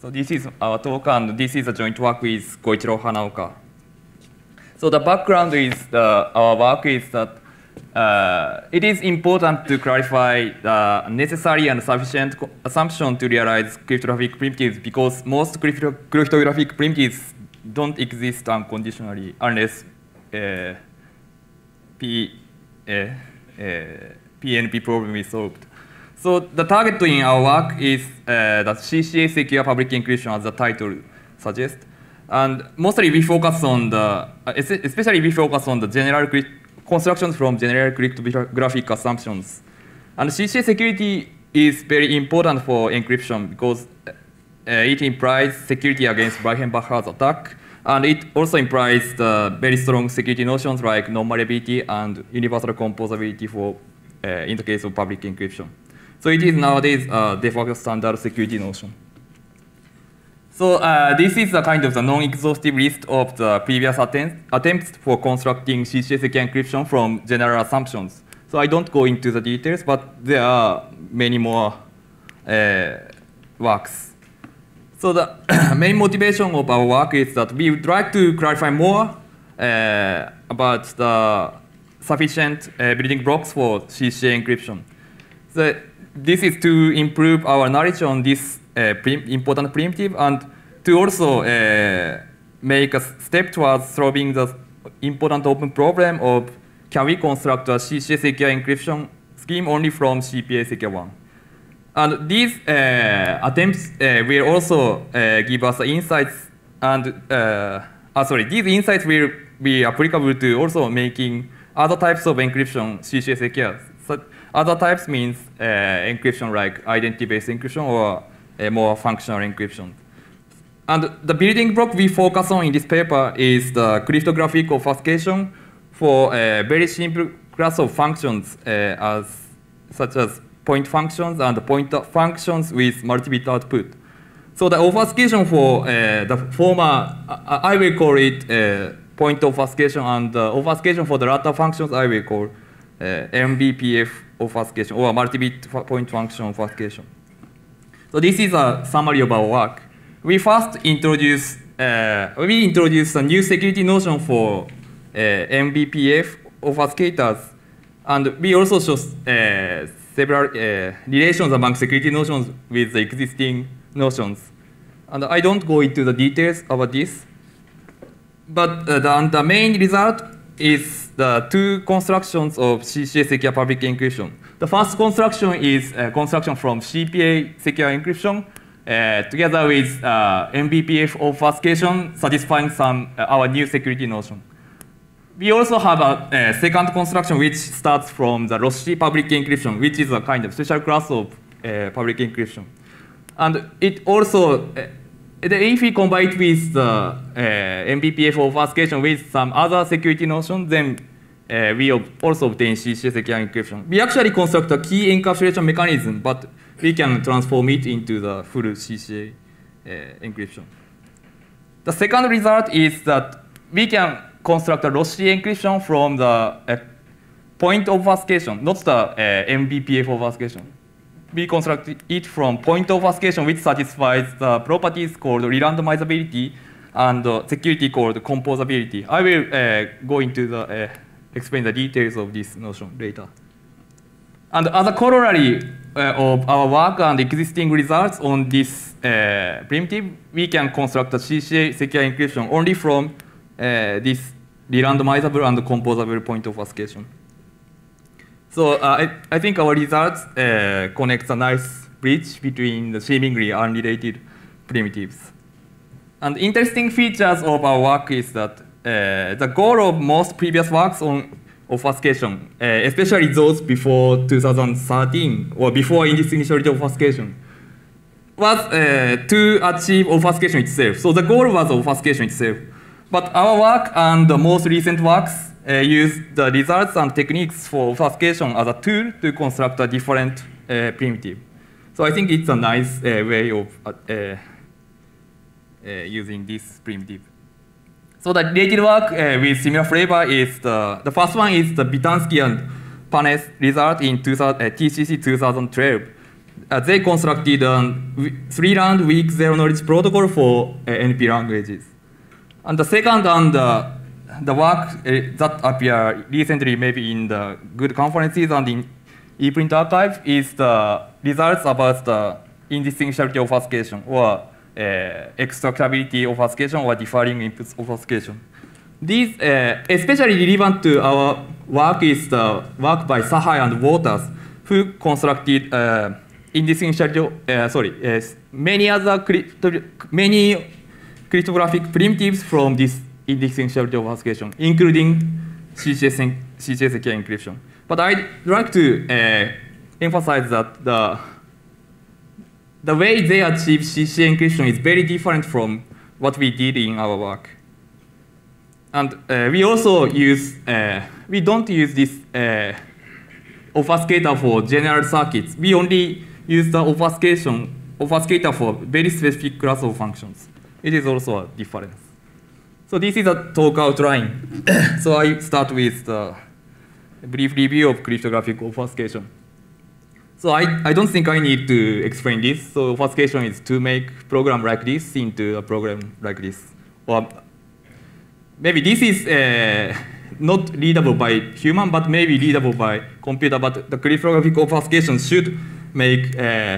So this is our talk, and this is a joint work with Koichiro Hanaoka. So the background is our work is that it is important to clarify the necessary and sufficient assumption to realize cryptographic primitives, because most cryptographic primitives don't exist unconditionally unless PNP problem is solved. So the target in our work is the CCA secure public encryption, as the title suggests. And mostly we focus on especially we focus on the general constructions from general cryptographic assumptions. And CCA security is very important for encryption because it implies security against Reichenbacher's attack. And it also implies the very strong security notions like non-malleability and universal composability for, in the case of public encryption. So it is nowadays a de facto standard security notion. So this is a kind of the non-exhaustive list of the previous attempts for constructing CCA secure encryption from general assumptions. So I don't go into the details, but there are many more works. So the main motivation of our work is that we would like to clarify more about the sufficient building blocks for CCA encryption. So this is to improve our knowledge on this important primitive, and to also make a step towards solving the important open problem of can we construct a CCA secure encryption scheme only from CPA secure 1. And these attempts will also give us insights, and these insights will be applicable to also making other types of encryption CCA secure. So other types means encryption like identity-based encryption or more functional encryption. And the building block we focus on in this paper is the cryptographic obfuscation for a very simple class of functions such as point functions and pointer functions with multi-bit output. So the obfuscation for the former, I will call it point obfuscation, and the obfuscation for the latter functions I will call MBPF obfuscation or multi-bit point function obfuscation. So this is a summary of our work. We first introduced a new security notion for MBPF obfuscators, and we also show several relations among security notions with the existing notions. And I don't go into the details about this, but the main result is the two constructions of CCA secure public encryption. The first construction is a construction from CPA secure encryption together with MBPF obfuscation satisfying our new security notion. We also have a second construction which starts from the Rossi public encryption, which is a kind of special class of public encryption. And it also, if we combine it with the MBPF obfuscation with some other security notion, then we also obtain CCA secure encryption. We actually construct a key encapsulation mechanism, but we can transform it into the full CCA encryption. The second result is that we can construct a Rossi encryption from the point obfuscation, not the MBPF obfuscation. We construct it from point obfuscation, which satisfies the properties called re-randomizability and security called composability. I will go into explain the details of this notion later. And as a corollary of our work and existing results on this primitive, we can construct a CCA secure encryption only from this re-randomizable and composable point obfuscation. So I think our results connect a nice bridge between the seemingly unrelated primitives. And interesting features of our work is that the goal of most previous works on obfuscation, especially those before 2013 or before indistinguishability obfuscation, was to achieve obfuscation itself. So the goal was obfuscation itself. But our work and the most recent works use the results and techniques for obfuscation as a tool to construct a different primitive. So I think it's a nice way of using this primitive. So the related work with similar flavor is the first one is the Vitansky and Panes result in TCC 2012. they constructed a 3-round weak zero knowledge protocol for NP languages. And the second and the work that appear recently maybe in the good conferences and in ePrint archive is the results about the indistinguishability obfuscation or extractability obfuscation or differing inputs obfuscation. These, especially relevant to our work is the work by Sahai and Waters, who constructed many cryptographic primitives from this indistinguishability obfuscation, including CGS key encryption. But I'd like to emphasize that the way they achieve CC encryption is very different from what we did in our work. And we also use, we don't use this obfuscator for general circuits. We only use the obfuscator for very specific class of functions. It is also a difference. So this is a talk outline. So I start with the brief review of cryptographic obfuscation. So I don't think I need to explain this. So obfuscation is to make program like this into a program like this. Or maybe this is not readable by human, but maybe readable by computer. But the cryptographic obfuscation should make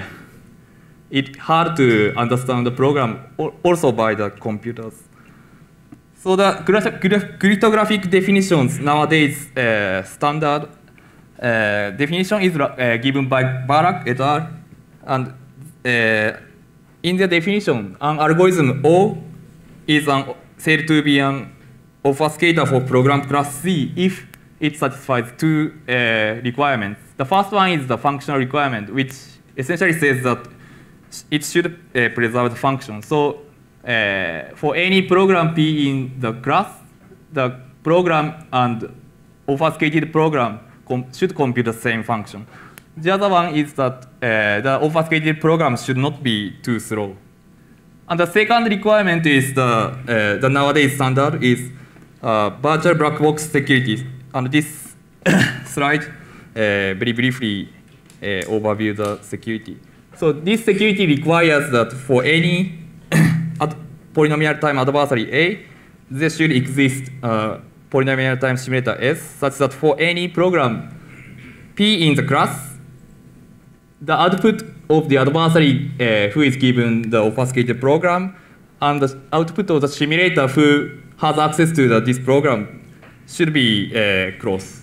it hard to understand the program also by the computers. So the cryptographic definitions nowadays, standard definition is given by Barak et al. And in the definition, an algorithm O is said to be an obfuscator for program class C if it satisfies two requirements. The first one is the functional requirement, which essentially says that it should preserve the function. So for any program P in the class, the program and obfuscated program should compute the same function. The other one is that the obfuscated program should not be too slow. And the second requirement is the nowadays standard is virtual black box security. And this slide very briefly overview the security. So this security requires that for any polynomial time adversary A, there should exist polynomial time simulator S, such that for any program P in the class, the output of the adversary who is given the obfuscated program and the output of the simulator who has access to this program should be close.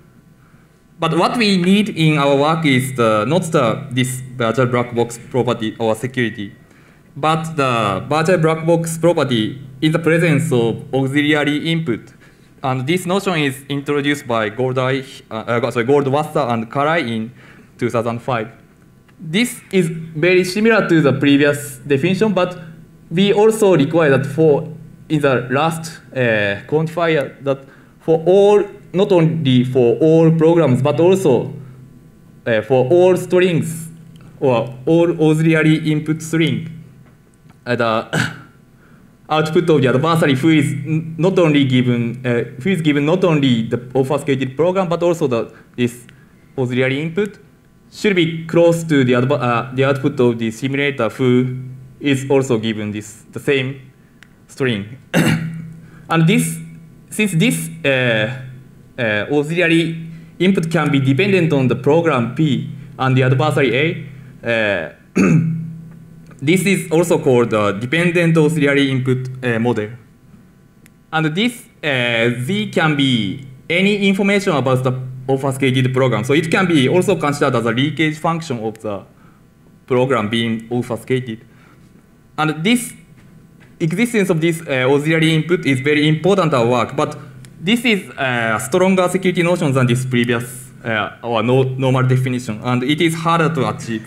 But what we need in our work is not this virtual black box property or security, but the virtual black box property in the presence of auxiliary input. And this notion is introduced by Goldwasser and Karai in 2005. This is very similar to the previous definition, but we also require that in the last quantifier that for all, not only for all programs, but also for all strings or all auxiliary input string, the output of the adversary who is not only given, not only the obfuscated program, but also this auxiliary input should be close to the output of the simulator who is also given the same string. And since this auxiliary input can be dependent on the program P and the adversary A, this is also called the dependent auxiliary input model. And this Z can be any information about the obfuscated program. So it can be also considered as a leakage function of the program being obfuscated. And this existence of this auxiliary input is very important at work, but this is a stronger security notion than this previous or normal definition, and it is harder to achieve.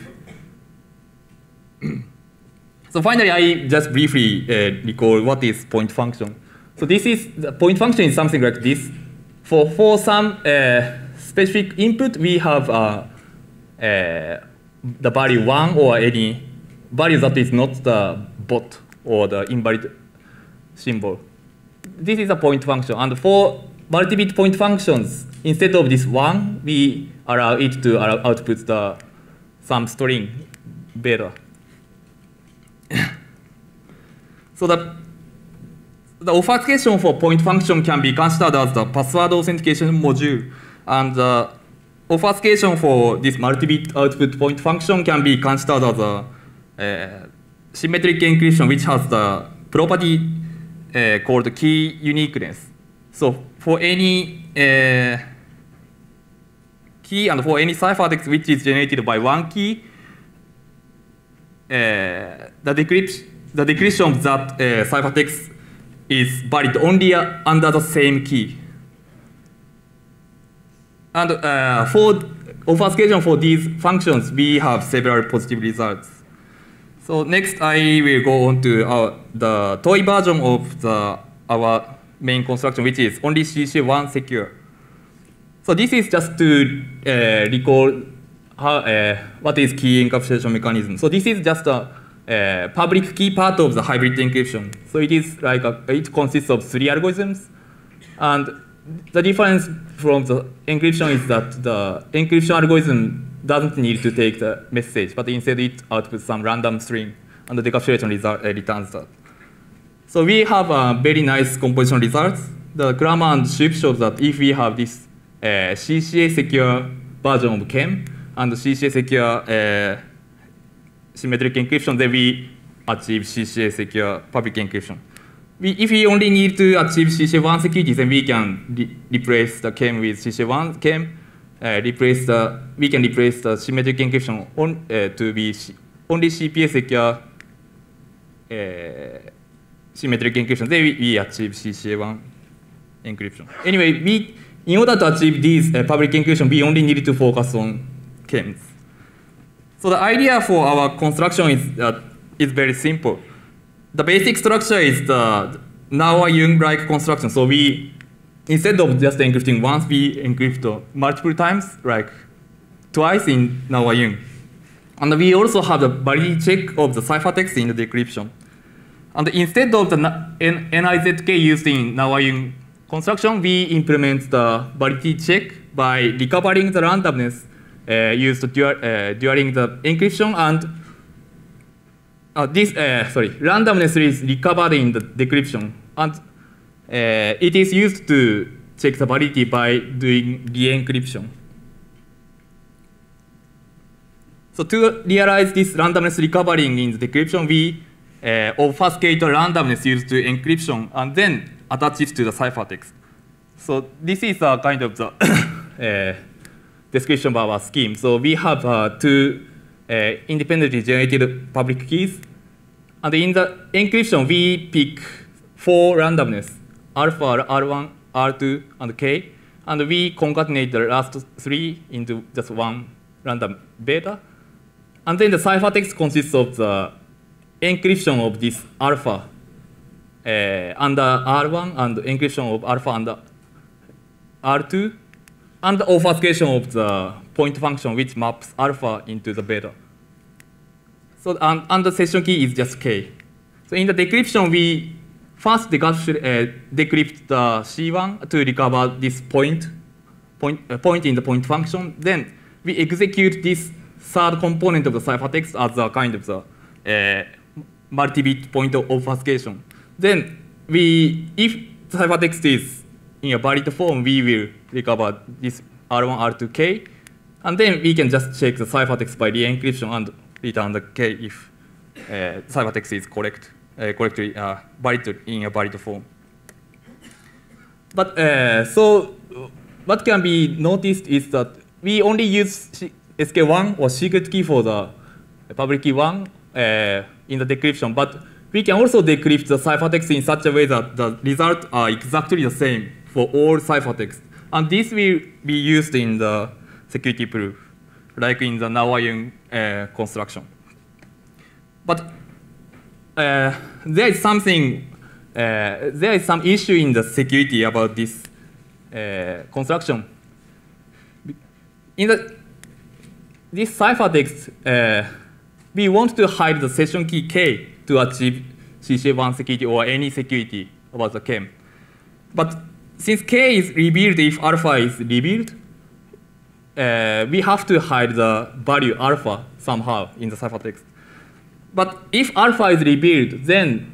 So finally, I just briefly recall what is point function. So the point function is something like this. For some specific input, we have the value 1 or any value that is not the bot or the invalid symbol. This is a point function. And for multi-bit point functions, instead of this 1, we allow it to output some string. beta. So the obfuscation for point function can be considered as the password authentication module, and the obfuscation for this multi-bit output point function can be considered as a symmetric encryption, which has the property called key uniqueness. So for any key and for any ciphertext which is generated by one key, the decryption of that ciphertext is valid only under the same key. And for obfuscation for these functions, we have several positive results. So next, I will go on to the toy version of our main construction, which is only CC1 secure. So this is just to recall what is key encapsulation mechanism. So this is just a public key part of the hybrid encryption. So it is like it consists of 3 algorithms, and the difference from the encryption is that the encryption algorithm doesn't need to take the message, but instead it outputs some random string, and the decapsulation result returns that. So we have very nice composition results. The Kramer and Shoup shows that if we have this CCA secure version of KEM and CCA secure symmetric encryption, then we achieve CCA secure public encryption. If we only need to achieve CCA1 security, then we can replace the KEM with CCA1 KEM. We can replace the symmetric encryption to be only CPA secure symmetric encryption. Then we achieve CCA1 encryption. Anyway, in order to achieve these public encryption, we only need to focus on KEMs. So the idea for our construction is very simple. The basic structure is the Nauer-Jung-like construction. So instead of just encrypting once, we encrypt multiple times, like twice in Nauer-Jung. And we also have the validity check of the ciphertext in the decryption. And instead of the NIZK used in Nauer-Jung construction, we implement the validity check by recovering the randomness used during the encryption, and randomness is recovered in the decryption, and it is used to check the validity by doing re-encryption. So to realize this randomness recovering in the decryption, we obfuscate the randomness used to encryption and then attach it to the ciphertext. So this is a kind of the description of our scheme. So we have 2 independently generated public keys. And in the encryption, we pick 4 randomness, alpha, R1, R2, and K. And we concatenate the last 3 into just one random beta. And then the ciphertext consists of the encryption of this alpha under R1 and encryption of alpha under R2, and the obfuscation of the point function which maps alpha into the beta. So and the session key is just K. So in the decryption, we first decrypt the C1 to recover this point in the point function. Then we execute this third component of the ciphertext as a kind of the multi-bit point of obfuscation. Then if the ciphertext is in a valid form, we will recover this R1, R2, K, and then we can just check the ciphertext by re-encryption and return the K if ciphertext is correctly valid in a valid form. But so what can be noticed is that we only use SK1 or secret key for the public key 1 in the decryption, but we can also decrypt the ciphertext in such a way that the results are exactly the same for all ciphertext. And this will be used in the security proof, like in the Nauer-Jung construction. But there is some issue in the security about this construction. In this ciphertext, we want to hide the session key K to achieve CCA1 security or any security about the KEM. But since K is revealed if alpha is revealed, we have to hide the value alpha somehow in the ciphertext. But if alpha is revealed, then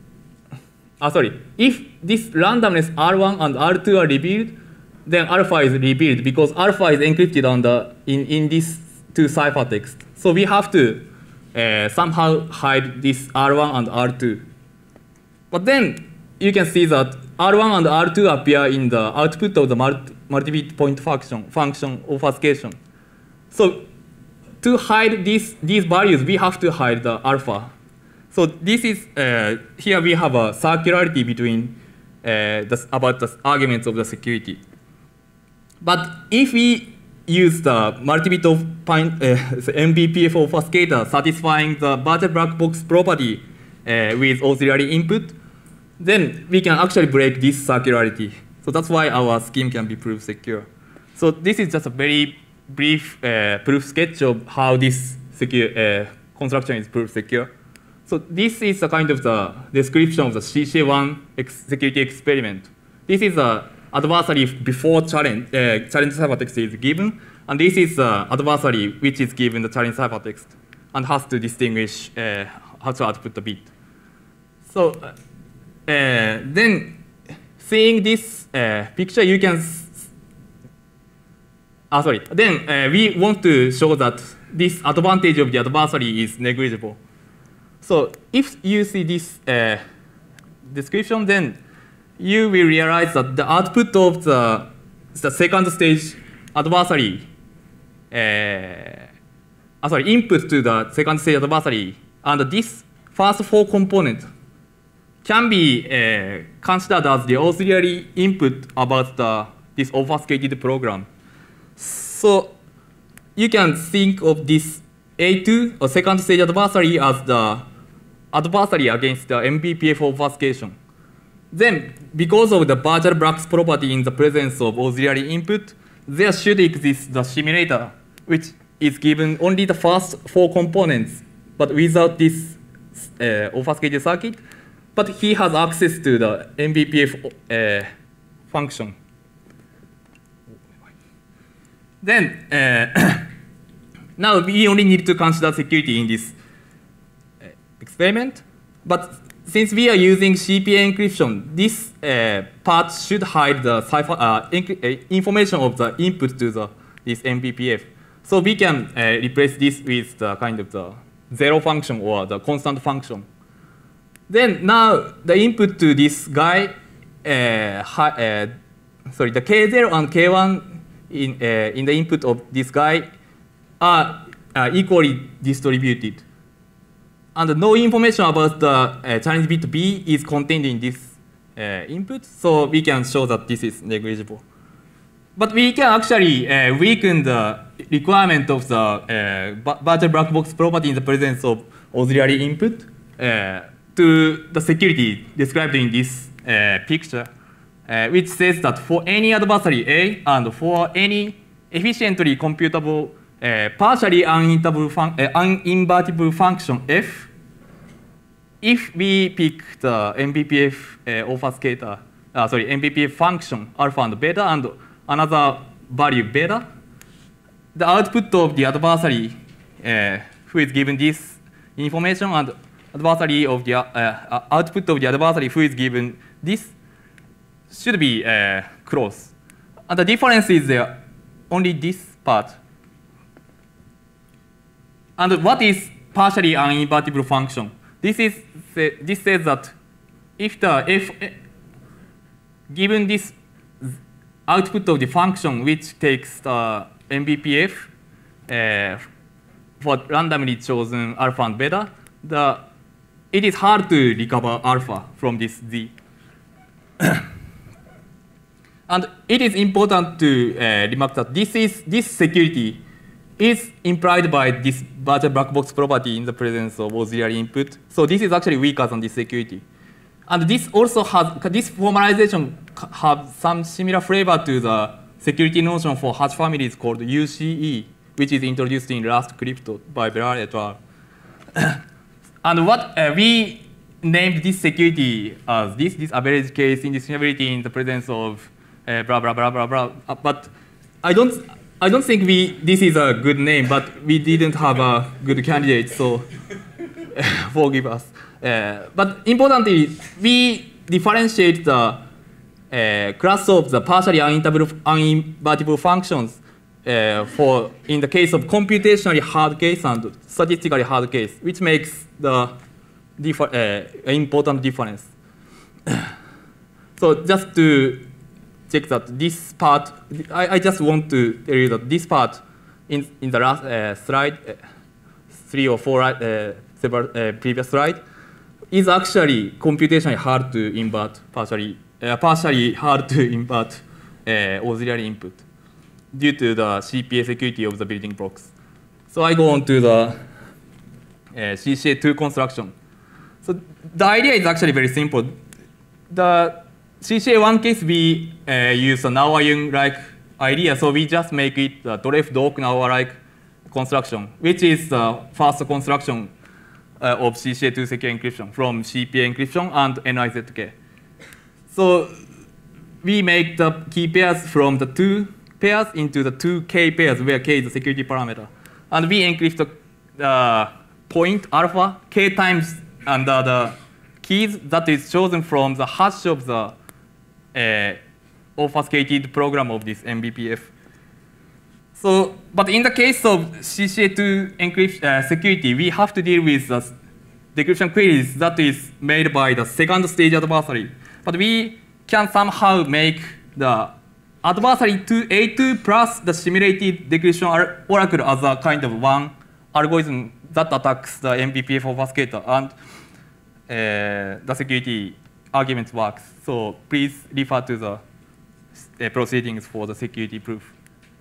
if this randomness R1 and R2 are revealed, then alpha is revealed because alpha is encrypted on in these two ciphertexts. So we have to somehow hide this R1 and R2. But then you can see that R1 and R2 appear in the output of the multi-bit point function obfuscation. So to hide these values, we have to hide the alpha. So this is here we have a circularity between about the arguments of the security. But if we use the multi-bit of MBPF obfuscator satisfying the virtual black box property with auxiliary input, then we can actually break this circularity. So that's why our scheme can be proof secure. So this is just a very brief proof sketch of how this secure construction is proof secure. So this is a kind of the description of the CCA1 security experiment. This is an adversary before challenge ciphertext is given, and this is an adversary which is given the challenge ciphertext and has to distinguish how to output the bit. So then, seeing this picture, you can. Then we want to show that this advantage of the adversary is negligible. So if you see this description, then you will realize that the output of the second stage adversary, input to the second stage adversary, and this first four component can be considered as the auxiliary input about this obfuscated program. So you can think of this A2 or second stage adversary as the adversary against the MBPF obfuscation. Then, because of the virtual box property in the presence of auxiliary input, there should exist the simulator, which is given only the first four components, but without this obfuscated circuit. But he has access to the MBPF function. Then, now we only need to consider security in this experiment. But since we are using CPA encryption, this part should hide the information of the input to this MBPF. So we can replace this with the kind of the zero function or the constant function. Then now the input to this guy, the K0 and K1 in the input of this guy are equally distributed. And no information about the challenge bit B is contained in this input, so we can show that this is negligible. But we can actually weaken the requirement of the virtual black box property in the presence of auxiliary input to the security described in this picture, which says that for any adversary A and for any efficiently computable partially uninvertible function F, if we pick the MBPF obfuscator, MBPF function alpha and beta and another value beta, the output of the adversary who is given this information and adversary of the output of the adversary who is given this should be close. And the difference is only this part. And what is partially uninvertible function? This says that if given this output of the function which takes the MBPF for randomly chosen alpha and beta, it is hard to recover alpha from this Z. And it is important to remark that this security is implied by this virtual black box property in the presence of auxiliary input. So this is actually weaker than this security. And this also has, this formalization has some similar flavor to the security notion for hash families called UCE, which is introduced in Rust Crypto by Berard et al. And what we named this security as this average case indiscriminability in the presence of blah, blah, blah, blah, blah. But I don't I don't think this is a good name, but we didn't have a good candidate, so forgive us. But importantly, we differentiate the class of the partially uninvertible functions for in the case of computationally hard case and statistically hard case, which makes the important difference. So just to check that this part, I just want to tell you that this part in the last slide, 3 or 4 several previous slide, is actually computationally hard to invert, partially hard to invert auxiliary input due to the CPA security of the building blocks. So I go on to the CCA2 construction. So the idea is actually very simple. The CCA1 case, we use a Nawa-Yung-like idea, so we just make it the Dorff-Doak-Nawa-like construction, which is the first construction of CCA2 secure encryption from CPA encryption and NIZK. So we make the key pairs from the 2 pairs into the 2 K pairs, where K is the security parameter. And we encrypt the point alpha K times under the keys that is chosen from the hash of the obfuscated program of this MBPF. So, but in the case of CCA2 encryption security, we have to deal with the decryption queries that is made by the second stage adversary. But we can somehow make the adversary to A2 plus the simulated decryption oracle as a kind of one algorithm that attacks the MBPF obfuscator, and the security argument works. So please refer to the proceedings for the security proof.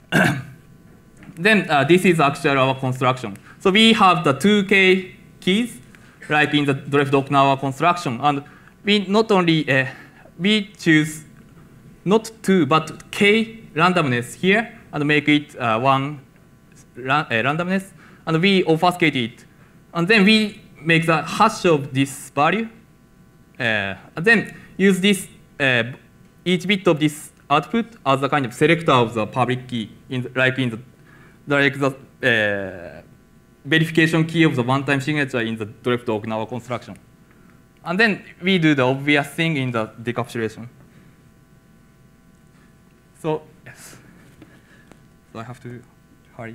Then this is actually our construction. So we have the 2K keys, like in the Dorff-Doak-Nawa construction, and we not only we choose not 2 but K randomness here and make it 1 randomness, and we obfuscate it, and then we make the hash of this value, and then use this each bit of this output as a kind of selector of the public key, like the verification key of the one-time signature in the Dorff-Doak-Nawa construction. And then we do the obvious thing in the decapsulation. So yes, so I have to hurry.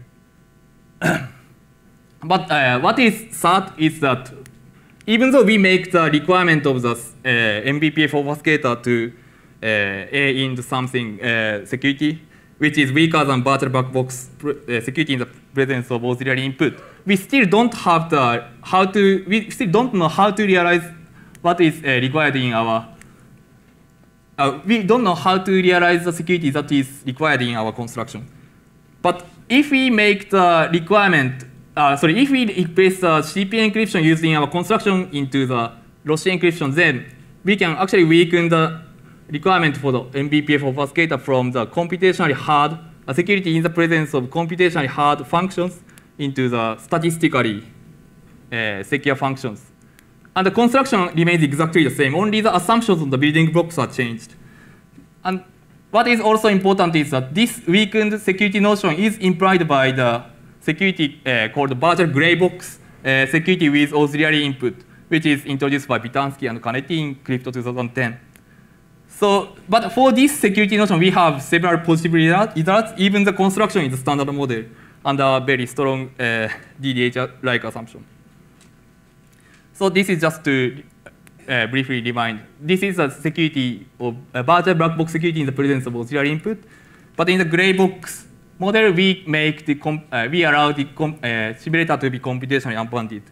But what is sad is that even though we make the requirement of the MBPF obfuscator to A into something security, which is weaker than virtual black box security in the presence of auxiliary input, we still don't have the we still don't know how to realize what is required in our. We don't know how to realize the security that is required in our construction. But if we make the requirement, if we replace the CPA encryption using our construction into the Roche encryption, then we can actually weaken the requirement for the MBPF obfuscator from the computationally hard security in the presence of computationally hard functions into the statistically secure functions. And the construction remains exactly the same, only the assumptions on the building blocks are changed. And what is also important is that this weakened security notion is implied by the security called virtual gray box security with auxiliary input, which is introduced by Vitansky and Canetti in Crypto 2010. So, but for this security notion, we have several possible results. Even the construction is a standard model and a very strong DDH-like assumption. So this is just to briefly remind. This is a security of a virtual black box security in the presence of auxiliary input. But in the gray box model, we make the we allow the simulator to be computationally unbounded,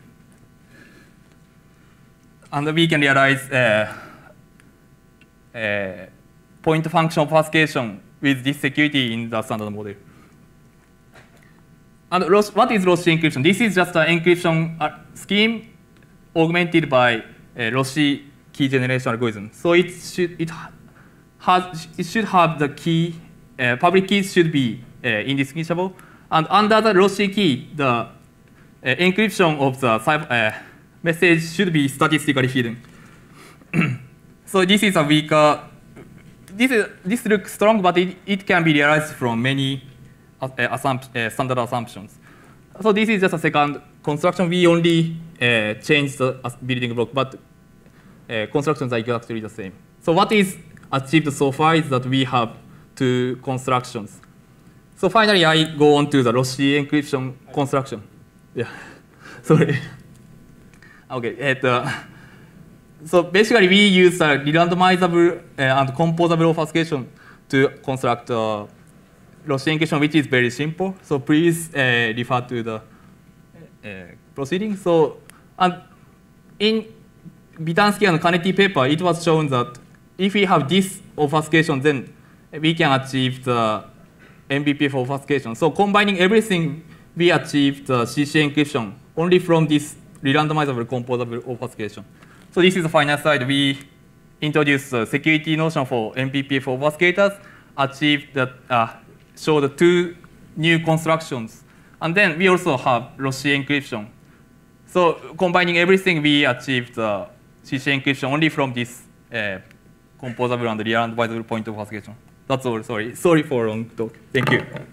and we can realize point function obfuscation with this security in the standard model. And what is Roche encryption? This is just an encryption scheme augmented by Roche key generation algorithm. So it should have the key public keys should be indistinguishable, and under the Roche key, the encryption of the message should be statistically hidden. So this is a weaker. This looks strong, but it can be realized from many standard assumptions. So this is just a second construction. We only change the building block, but constructions are exactly the same. So what is achieved so far is that we have two constructions. So finally, I go on to the Rossi encryption construction. Yeah, sorry. Okay. So basically, we use re-randomizable and composable obfuscation to construct Rossi encryption, which is very simple. So please refer to the proceeding. So and in Vitansky and Canetti paper, it was shown that if we have this obfuscation, then we can achieve the MBPF obfuscation. So combining everything, we achieve the CC encryption only from this re-randomizable composable obfuscation. So this is the final slide. We introduced the security notion for MBPF obfuscators, achieved that, show the two new constructions. And then we also have Rossi encryption. So combining everything, we achieved the CC encryption only from this composable and re-randomizable point obfuscation. That's all. Sorry for long talk. Thank you.